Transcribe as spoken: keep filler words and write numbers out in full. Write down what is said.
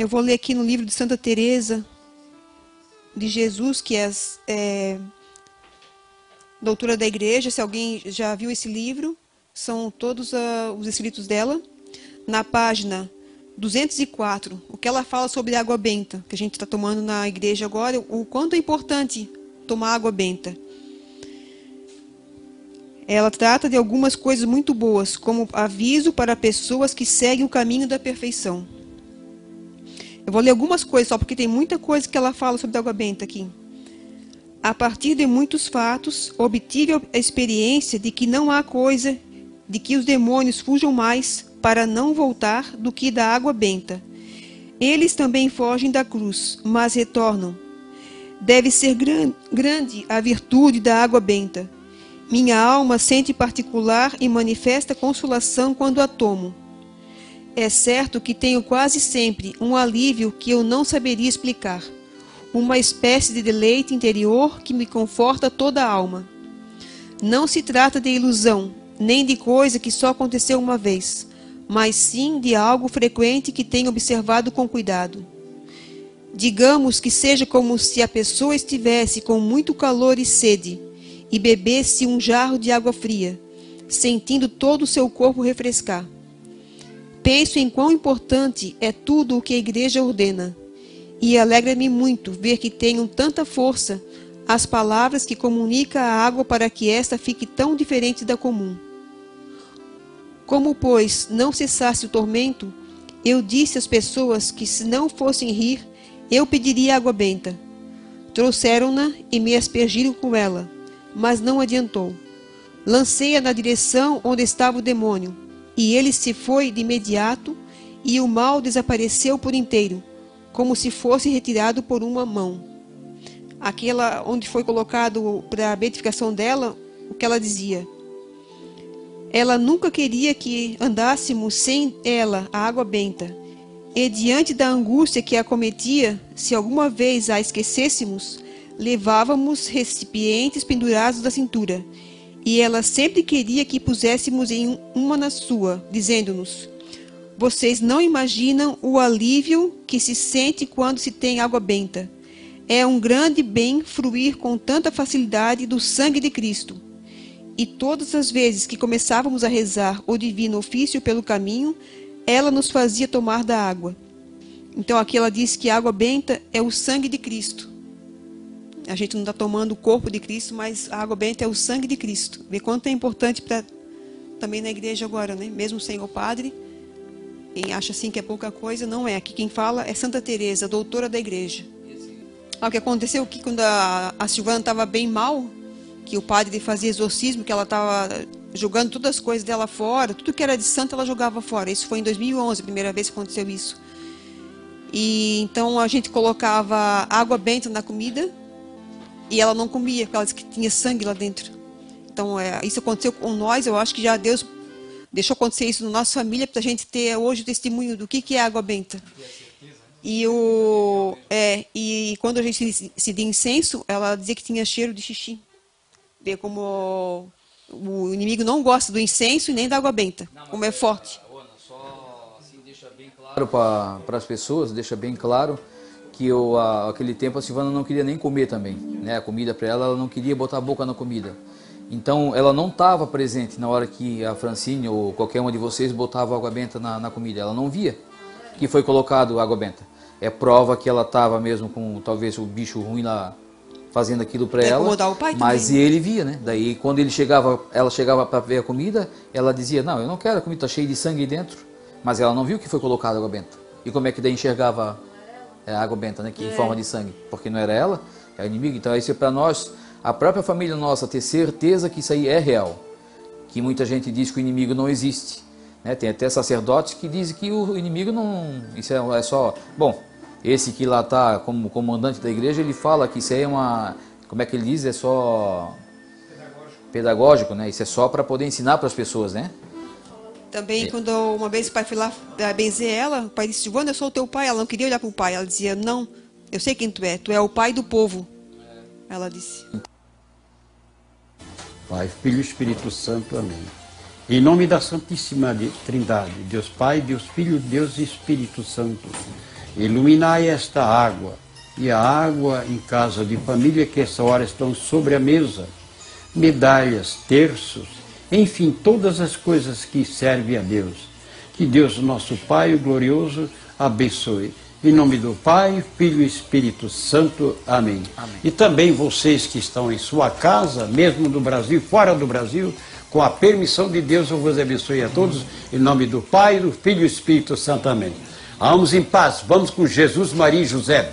Eu vou ler aqui no livro de Santa Teresa de Jesus, que é, é doutora da igreja. Se alguém já viu esse livro, são todos uh, os escritos dela. Na página duzentos e quatro, o que ela fala sobre água benta, que a gente está tomando na igreja agora, o quanto é importante tomar água benta. Ela trata de algumas coisas muito boas, como aviso para pessoas que seguem o caminho da perfeição. Eu vou ler algumas coisas só, porque tem muita coisa que ela fala sobre a água benta aqui. A partir de muitos fatos, obtive a experiência de que não há coisa de que os demônios fujam mais para não voltar do que da água benta. Eles também fogem da cruz, mas retornam. Deve ser gran grande a virtude da água benta. Minha alma sente particular e manifesta consolação quando a tomo. É certo que tenho quase sempre um alívio que eu não saberia explicar, uma espécie de deleite interior que me conforta toda a alma. Não se trata de ilusão, nem de coisa que só aconteceu uma vez, mas sim de algo frequente que tenho observado com cuidado. Digamos que seja como se a pessoa estivesse com muito calor e sede, e bebesse um jarro de água fria, sentindo todo o seu corpo refrescar. Penso em quão importante é tudo o que a igreja ordena, e alegra-me muito ver que tenham tanta força as palavras que comunica a água para que esta fique tão diferente da comum. Como, pois, não cessasse o tormento, eu disse às pessoas que, se não fossem rir, eu pediria água benta. Trouxeram-na e me aspergiram com ela, mas não adiantou. Lancei-a na direção onde estava o demônio, e ele se foi de imediato, e o mal desapareceu por inteiro, como se fosse retirado por uma mão. Aquela onde foi colocado para a beatificação dela, o que ela dizia: ela nunca queria que andássemos sem ela, a água benta, e diante da angústia que a acometia, se alguma vez a esquecêssemos, levávamos recipientes pendurados da cintura, e ela sempre queria que puséssemos em uma na sua, dizendo-nos: vocês não imaginam o alívio que se sente quando se tem água benta. É um grande bem fruir com tanta facilidade do sangue de Cristo. E todas as vezes que começávamos a rezar o divino ofício pelo caminho, ela nos fazia tomar da água. Então aqui ela diz que a água benta é o sangue de Cristo. A gente não está tomando o corpo de Cristo, mas a água benta é o sangue de Cristo. Vê quanto é importante para também na igreja agora, né? Mesmo sem o padre, quem acha assim que é pouca coisa, não é. Aqui quem fala é Santa Teresa, doutora da igreja. Ah, o que aconteceu aqui quando a, a Silvana estava bem mal, que o padre fazia exorcismo, que ela estava jogando todas as coisas dela fora, tudo que era de santo ela jogava fora. Isso foi em dois mil e onze, a primeira vez que aconteceu isso. E então a gente colocava água benta na comida e ela não comia, porque ela disse que tinha sangue lá dentro. Então é, isso aconteceu com nós. Eu acho que já Deus deixou acontecer isso na nossa família, para a gente ter hoje o testemunho do que, que é água benta. E, o, é, e quando a gente se de incenso, ela dizia que tinha cheiro de xixi. Vê como o inimigo não gosta do incenso e nem da água benta, não, como é forte. Ana, só assim deixa bem claro para as pessoas, deixa bem claro que eu, a, aquele tempo a Silvana não queria nem comer também, né? A comida para ela, ela não queria botar a boca na comida. Então ela não estava presente na hora que a Francine ou qualquer uma de vocês botava água benta na, na comida. Ela não via que foi colocado água benta. É prova que ela estava mesmo com talvez o bicho ruim lá fazendo aquilo para ela, o pai mas também. ele via, né? Daí quando ele chegava, ela chegava para ver a comida, ela dizia: não, eu não quero a comida, está cheia de sangue dentro. Mas ela não viu que foi colocado água benta. E como é que daí enxergava a água benta, né? Que em é. forma de sangue? Porque não era ela, é o inimigo. Então isso é para nós, a própria família nossa, ter certeza que isso aí é real. Que muita gente diz que o inimigo não existe, né? Tem até sacerdotes que dizem que o inimigo não... Isso é, é só... Bom, esse que lá está como comandante da igreja, ele fala que isso aí é uma... Como é que ele diz? É só... Pedagógico, pedagógico, né? Isso é só para poder ensinar para as pessoas, né? Também, é. Quando uma vez o pai foi lá benzer ela, o pai disse: Silvana, eu sou o teu pai. Ela não queria olhar para o pai. Ela dizia: não, eu sei quem tu é. Tu é o pai do povo. É. Ela disse. Pai, Filho e Espírito Santo. Amém. Em nome da Santíssima Trindade, Deus Pai, Deus Filho, Deus Espírito Santo. Iluminai esta água e a água em casa de família que essa hora estão sobre a mesa, medalhas, terços, enfim, todas as coisas que servem a Deus. Que Deus, nosso Pai, o glorioso, abençoe. Em nome do Pai, Filho e Espírito Santo. Amém. Amém. E também vocês que estão em sua casa, mesmo no Brasil, fora do Brasil, com a permissão de Deus, eu vos abençoe a todos. Em nome do Pai, do Filho e Espírito Santo. Amém. Vamos em paz. Vamos com Jesus, Maria e José.